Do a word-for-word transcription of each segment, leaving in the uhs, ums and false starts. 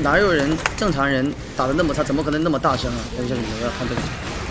哪有人正常人打的那么差？怎么可能那么大声啊？等一下，我要看这个。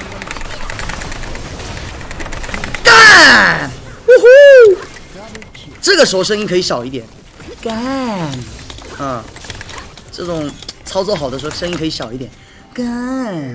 干！呜呼！这个时候声音可以小一点。干！啊，这种操作好的时候声音可以小一点。干！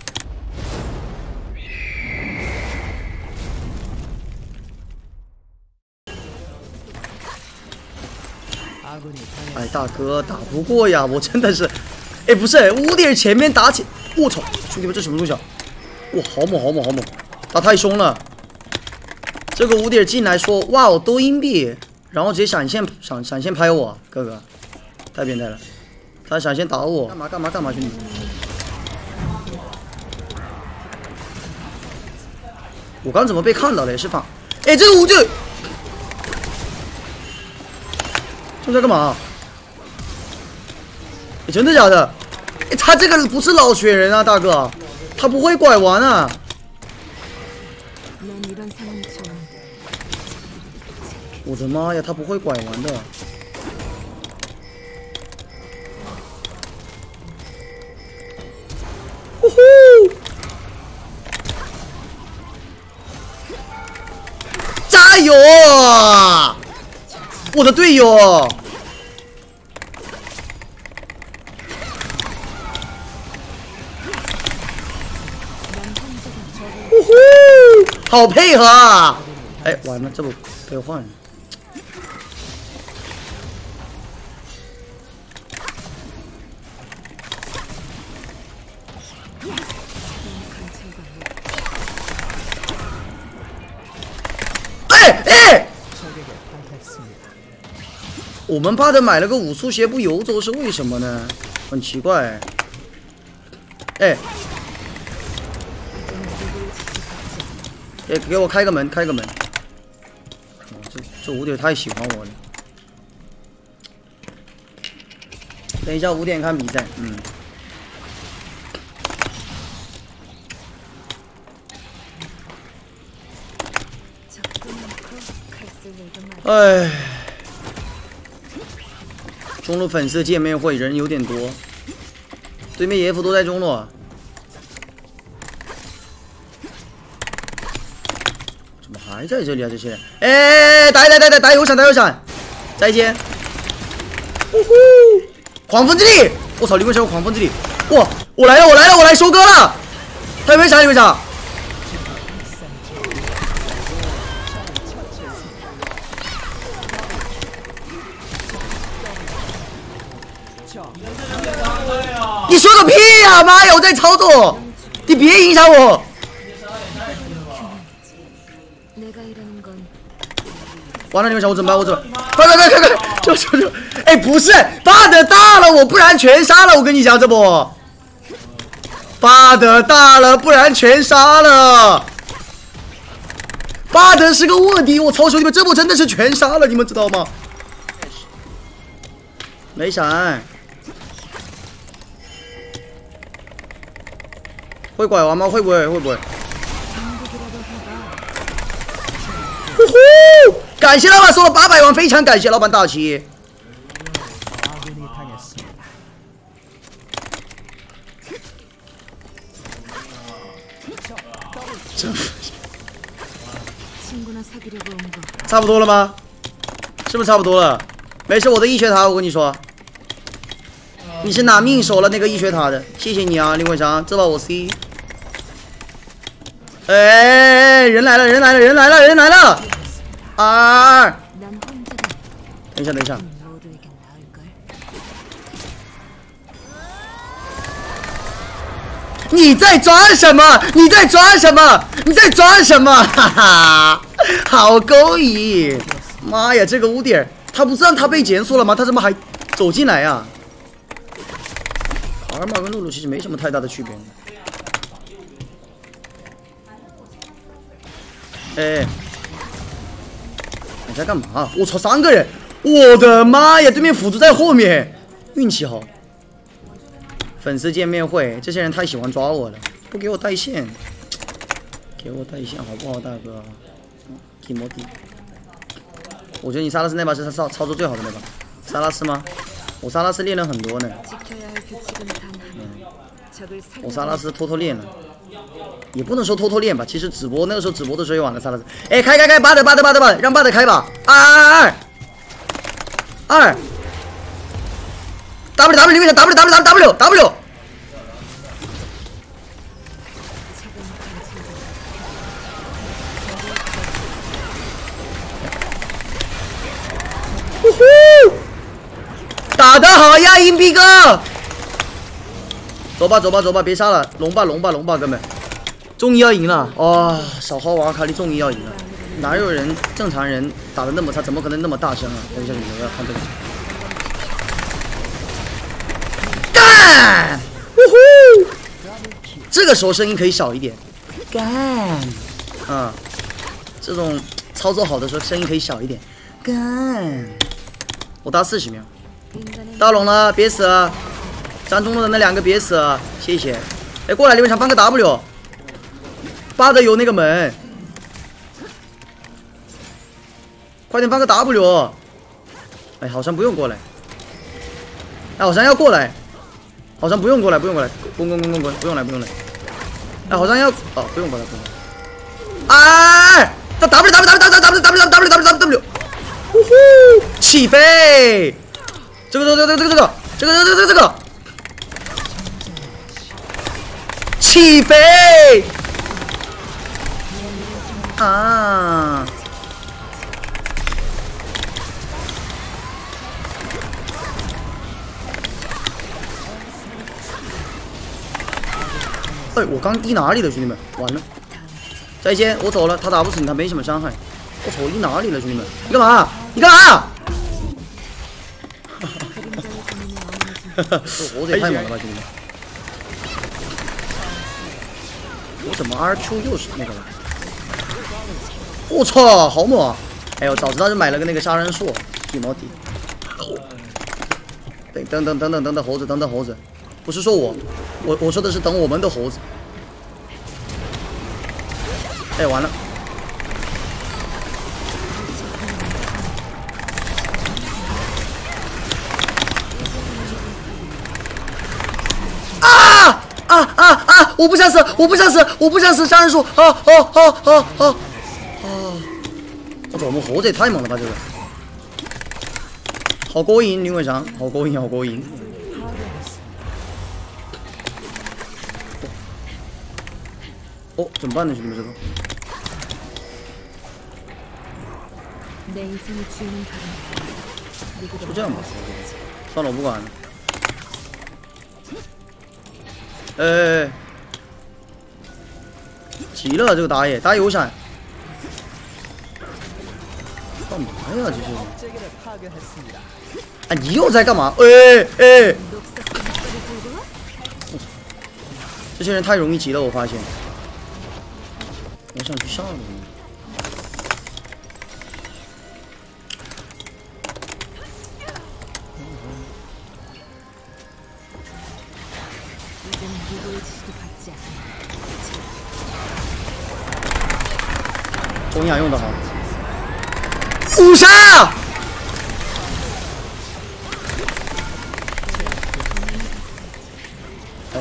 哎，大哥，打不过呀！我真的是，哎，不是，乌迪尔前面打起，我操，兄弟们，这什么东西啊？哇，好猛，好猛，好猛！打太凶了。这个乌迪尔进来说，哇，我都硬币，然后直接闪现，闪闪现拍我，哥哥，太变态了！他闪现打我，干嘛干嘛干嘛，兄弟！我刚怎么被看到了？也是放，哎，这个乌迪尔。这在干嘛？欸、真的假的？欸、他这个不是老雪人啊，大哥，他不会拐弯啊！我的妈呀，他不会拐弯的！呼呼！加油！我的队友！呼呼，好配合啊！哎，完了，这不被换了。哎哎！我们巴德买了个武术鞋不游走是为什么呢？很奇怪。哎，哎，给我开个门，开个门。哦、这这五点太喜欢我了。等一下五点看比赛，嗯。哎。中路粉丝见面会人有点多，对面 E F 都在中路、啊，怎么还在这里啊？这些人，哎，打打打打打有闪打有闪，再见！呼呼，狂风之力！我操，李文祥狂风之力！哇，我来了，我来了，我来收割了！他有没有闪？有没有闪？你说个屁呀、啊！妈呀，我在操作，你别影响我。完了，你们想我怎么办？我怎么？快快快快快！救救救！哎，不是，巴德大了，我不然全杀了。我跟你讲，这不，巴德大了，不然全杀了。巴德是个卧底，我操，兄弟们，这波真的是全杀了，你们知道吗？没闪。会拐弯吗？会不会？会不会？呼呼！感谢老板送了八百万，非常感谢老板大气。差不多了吗？是不是差不多了？没事，我的一血塔，我跟你说。你是拿命守了那个一血塔的，谢谢你啊，林文祥，这把我 C。哎，人来了，人来了，人来了，人来了！啊！等一下，等一下。你在抓什么？你在抓什么？你在抓什么？哈哈，好勾引！妈呀，这个污点，他不是让他被减速了吗？他怎么还走进来呀？卡尔玛跟露露其实没什么太大的区别。哎，你在干嘛？我操，三个人！我的妈呀，对面辅助在后面，运气好。粉丝见面会，这些人太喜欢抓我了，不给我带线，给我带线好不好，大哥？提莫蒂，我觉得你萨拉斯那把是操操作最好的那把，萨拉斯吗？ 我萨拉斯练了很多呢。嗯，我萨拉斯偷偷练了，也不能说偷偷练吧。其实直播那个时候直播的时候也玩了萨拉斯。哎，开开开，巴德巴德巴德巴德，让巴德开吧。二二二二。 W W 里面 W W W W， 呼呼，打得好呀，硬币哥！走吧走吧走吧，别杀了，龙吧龙吧龙吧，哥们，终于要赢了！哇、哦，少豪瓦卡利终于要赢了，哪有人正常人打得那么差，怎么可能那么大声啊？等一下你们要看这个。 干！呜呼！这个时候声音可以小一点。干！啊，这种操作好的时候声音可以小一点。干！我打四十秒。大龙了，别死啊！站中路的那两个别死啊！谢谢。哎，过来，刘伟强放个 W。巴德有那个门。快点放个 W。哎，好像不用过来。哎，好像要过来。 好像不用过来，不用过来，滚滚滚滚滚，不用来，不用来。哎，好像要哦，不用过来，不用来。哎，这 W W W W W W W W W W， 呼呼，起飞！这个这个这个这个这个这个这个这个，起飞！啊！ 哎，我刚一哪里了，兄弟们？完了，再见，我走了。他打不死你，他没什么伤害。我操，我一哪里了，兄弟们？你干嘛？你干嘛？这猴子也太猛了吧，兄弟们！我怎么 R Q 又是那个了？我操，好猛啊！哎呦，早知道就买了个那个杀人术，皮毛底。等等等等等等猴子，等等猴子。 不是说我，我我说的是等我们的猴子。哎，完了！啊啊啊啊！我不想死，我不想死，我不想死！杀人术！啊啊啊啊啊啊！我操，我们猴子也太猛了吧！这个，好过瘾，林伟长，好过瘾，好过瘾。 哦，怎么办呢，兄弟们？这个就这样吧，算了，我不管了。哎，急了，这个打野，打野有闪。干嘛呀，这是？啊，你又在干嘛？哎哎！我操，这些人太容易急了，我发现。 我想去上了。中亚用的好。五杀！哎。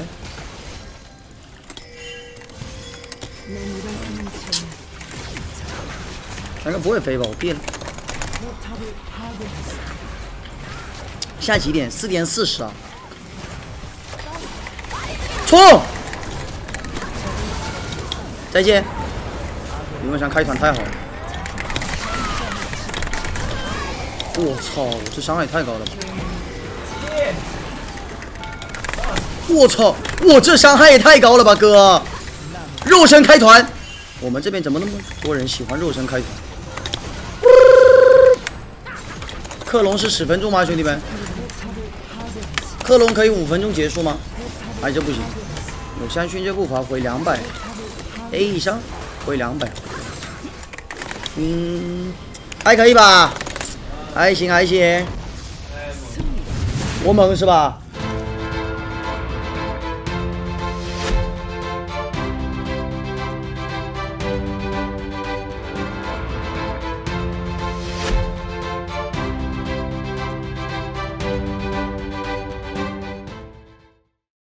应该不会飞吧？我变了。现在几点？四点四十啊！冲！再见。林文祥开团太好了。我操！我这伤害也太高了吧！我操！我这伤害也太高了吧，哥！肉身开团，我们这边怎么那么多人喜欢肉身开团？ 克隆是十分钟吗，兄弟们？克隆可以五分钟结束吗？哎，这不行。有香薰这步伐回两百 ，A 以上回两百。嗯，还可以吧？还行还行。我猛是吧？